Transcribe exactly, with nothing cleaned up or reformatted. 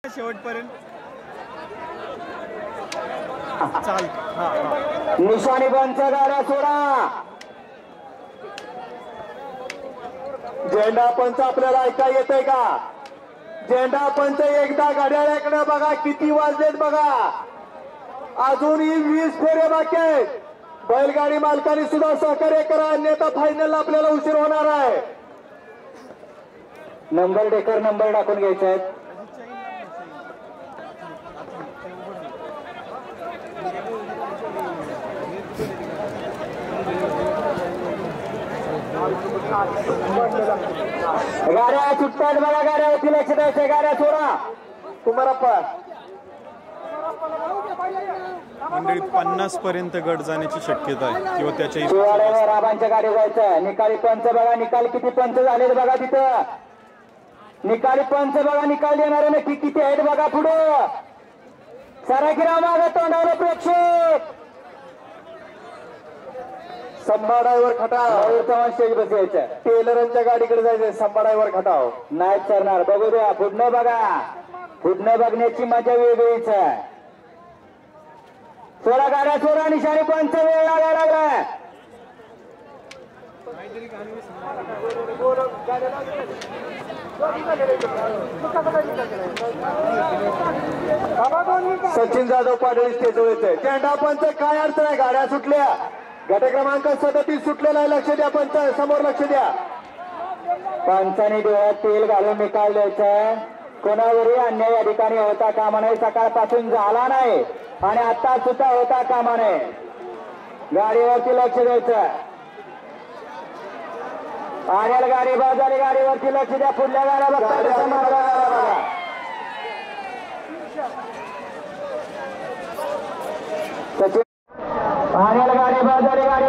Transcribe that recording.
शेवटपर्यंत चाल निशाणी पंच गाड्या सोडा. झेंडा पंच आपल्याला ऐका येतंय का? झेंडा पंच एकदा घड्याळाकडे बघा किती वाजलेत बघा. अजूनही वीस फेरे बाकी आहेत. बैलगाडी मालकांनी सुद्धा सहकार्य करा अन्यथा फायनलला आपल्याला उशीर होणार आहे. नंबर डेकर नंबर टाकून घ्यायचे आहेत. गाड्या सुटतात बघा. गाड्यावरती लक्ष द्यायचं. गाड्या सोडा. कुमारप्पा मंडळी पन्नास पर्यंत गट जाण्याची शक्यता आहे किंवा त्याच्या शिवाड्यावर राबांच्या गाडी जायचं. निकाली पंच बघा. निकाल किती पंच झालेत बघा. तिथं निकाली पंच बघा. निकाल देणारे नक्की किती आहेत बघा. पुढं सराकिरा मागं तोंडावर प्रेक्षक. संभाडावर खटाव चव्हाण स्टेज बसायचं. टेलरांच्या गाडीकडे जायचं. संभाडावर खटाव नाही चरणार. बघू द्या. पुढनं बघा. पुढनं बघण्याची मजा वेगळीच आहे. सोळा गाड्या सोळा. निशाणी पंच वेळ लागायला लागलाय. सचिन जाधव पाटील स्टेजवर येतोय. झेंडा पंच काय अडचण आहे? गाड्या सुटल्या. गट क्रमांक सदतीस सुटलेला आहे. लक्ष द्या पंच. समोर लक्ष द्या. पंचाने डोळ्यात तेल घालून निकाल द्यायचा. कोणावरही अन्याय या ठिकाणी होता कामा नये. सकाळपासून झाला नाही आणि आता सुद्धा होता कामा नये. गाडीवरती लक्ष द्यायचं. आलेल गाडी बाद झाली. गाडीवरती लक्ष द्या. पुढल्या गाड्या बघा. आलेल गाडी बाद झाली. गाडी